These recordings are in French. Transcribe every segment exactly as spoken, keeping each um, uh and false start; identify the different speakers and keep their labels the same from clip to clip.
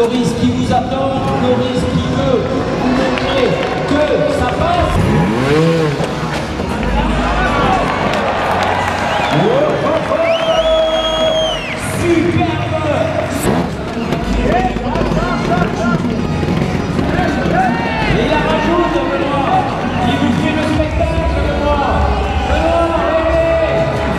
Speaker 1: Loris qui vous attend, Loris qui veut vous montrer que ça passe. Oh, oh, oh. Superbe. Et la rajoute, Benoît. Il vous fait le spectacle, Benoît. Benoît, allez.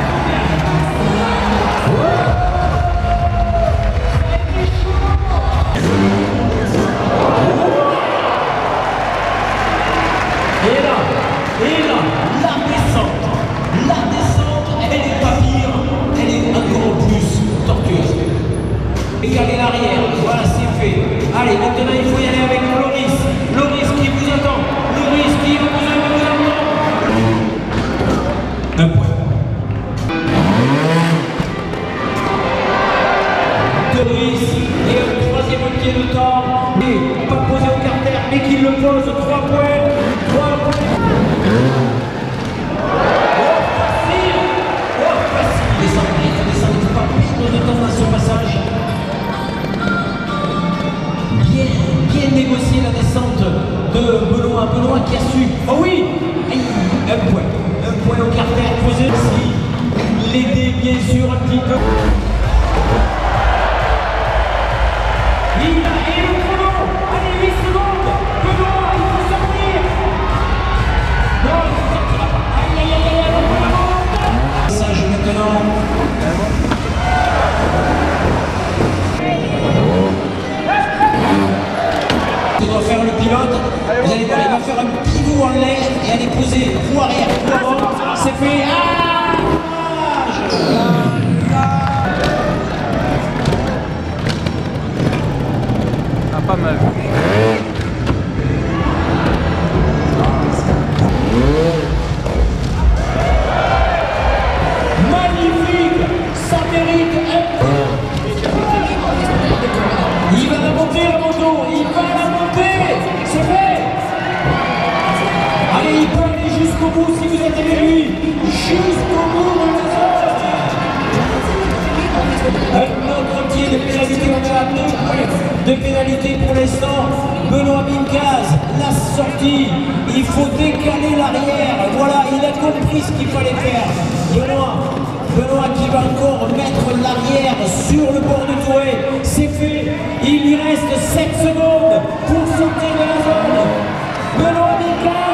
Speaker 1: Et là, et là, la descente, la descente, elle est pas pire, elle est encore plus tortueuse. Égaler l'arrière, voilà, c'est fait. Allez, maintenant il faut y aller avec Loris. Loris qui vous attend, Loris qui vous attend, vous attend. Un point. Loris et un troisième pied de temps. Et pas posé au carter, mais qui le pose, trois points. Trois points. Oh, facile. Oh, facile. Descend, il faut descendre, il ne faut pas perdre de temps dans ce passage. Bien, bien négocié la descente de Benoît. Benoît qui a su. Oh oui. Aïe, un point. Un point au carter posé ici. L'aider bien sûr un petit peu. Il a et le chrono. Allez, huit secondes. Benoît, il faut sortir. Non, il ne sortira pas. Aïe, aïe, aïe, aïe, le chrono. Passage maintenant. Il doit faire le pilote. Vous allez voir, il va faire un pivot en l'air et aller poser roue arrière, roue avant. C'est fait. Ah,
Speaker 2: pas mal.
Speaker 1: Magnifique, ça mérite un point. Il va la monter la moto, il va la monter, c'est fait. Allez, il peut aller jusqu'au bout si vous êtes avec lui, jusqu'au bout de la zone. Un autre pied de pénalité, on est à deux points de pénalité pour l'instant. Benoît Mincaz, la sortie, il faut décaler l'arrière. Voilà, il a compris ce qu'il fallait faire. Benoît, Benoît qui va encore mettre l'arrière sur le bord de Touré. C'est fait, il lui reste sept secondes pour sortir de la zone. Benoît Mincaz.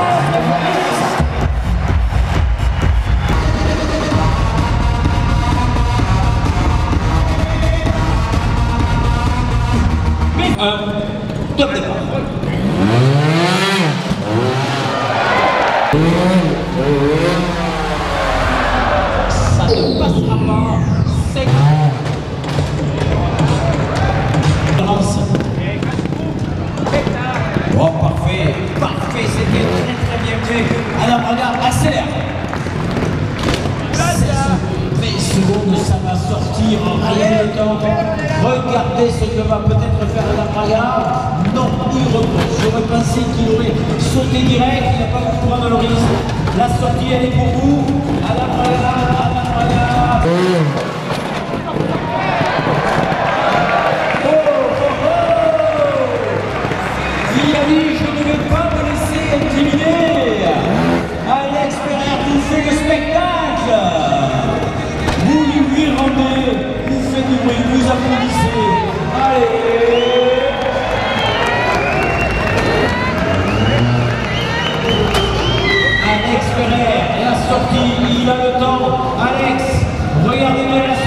Speaker 1: Un, top départ. Ça ne passera pas. C'est oh, parfait, parfait, c'était très très bien fait. Alors regarde, accélère. vingt secondes, ça va sortir en rien de temps. Regardez ce que va peut-être faire Alain. Non, il repose. J'aurais pensé qu'il aurait sauté direct, il n'a pas voulu prendre le risque. La sortie, elle est pour vous. Alain Braga, Alain Braga. Oh, oh, oh. Il a dit, je ne vais pas me laisser intimider. Alex Ferrer vous fait le spectacle. Vous lui rendez, vous faites du bruit, vous applaudissez. Allez. Alex Ferrer, la sortie, il a le temps. Alex, regardez bien la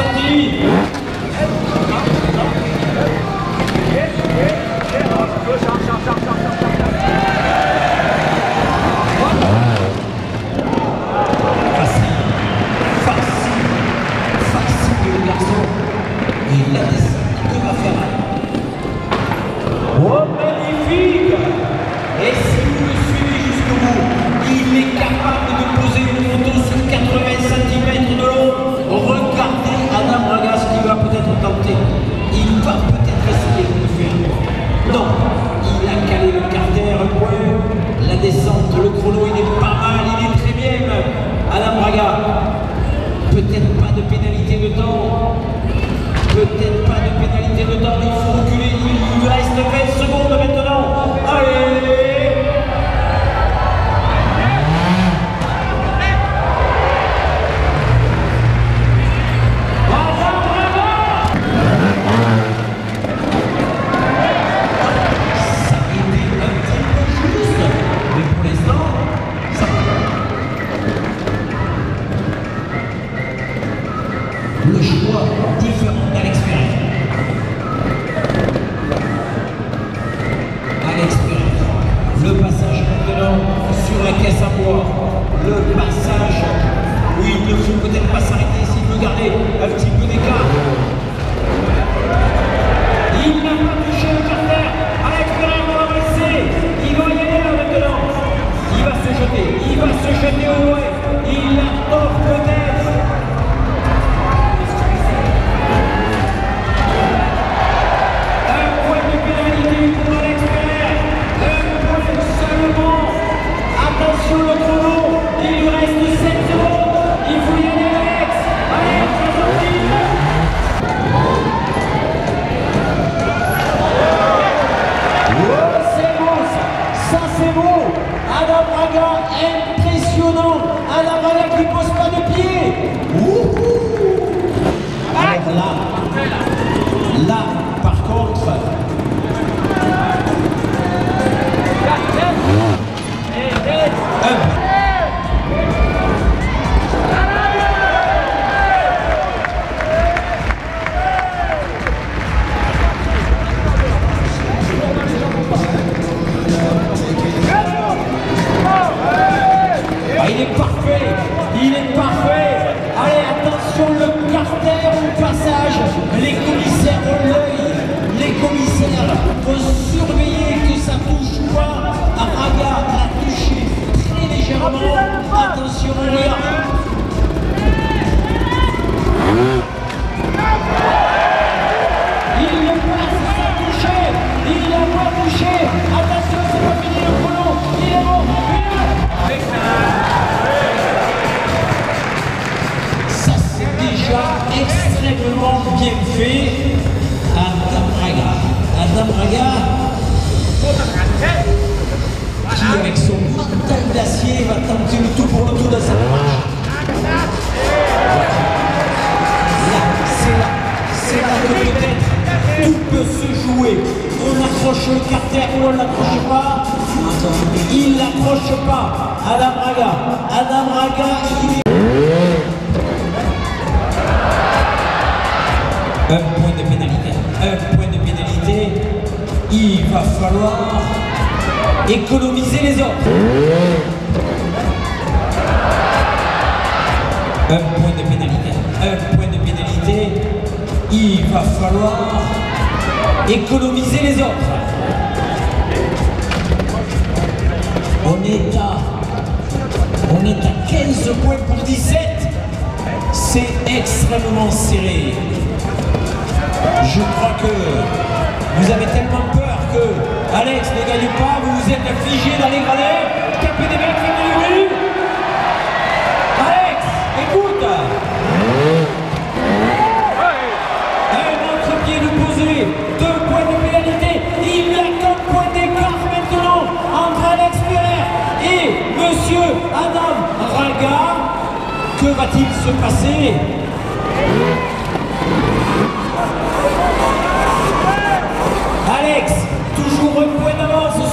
Speaker 1: faut surveiller que ça touche pas. Raga l'a touché très légèrement. Attention, regarde. Il le passe, ça a touché. Il a pas touché. Attention, c'est pas fini le chrono. Il est bon. Ça c'est déjà extrêmement bien fait. Adam Raga. Adam Raga qui avec son mental d'acier va tenter le tout pour le tout de sa marche. Là, c'est là, c'est là que peut-être tout peut se jouer. On accroche le carter ou on ne l'accroche pas. Il ne l'accroche pas. Adam Raga. Adam Raga, il est... Un point de pénalité. Un point de pénalité. Il va falloir économiser les autres. Un point de pénalité. Un point de pénalité. Il va falloir économiser les autres. On est à, on est à quinze points pour dix-sept. C'est extrêmement serré. Je crois que vous avez tellement peur que Alex ne gagne pas, vous vous êtes figé dans les gradins, tapez des mecs, faites du but. Alex, écoute. Un autre pied de posé, deux points de pénalité. Il y a qu'un point d'écart maintenant entre Alex Pereire et Monsieur Adam Raga. Que va-t-il se passer? Alex, toujours un point d'avance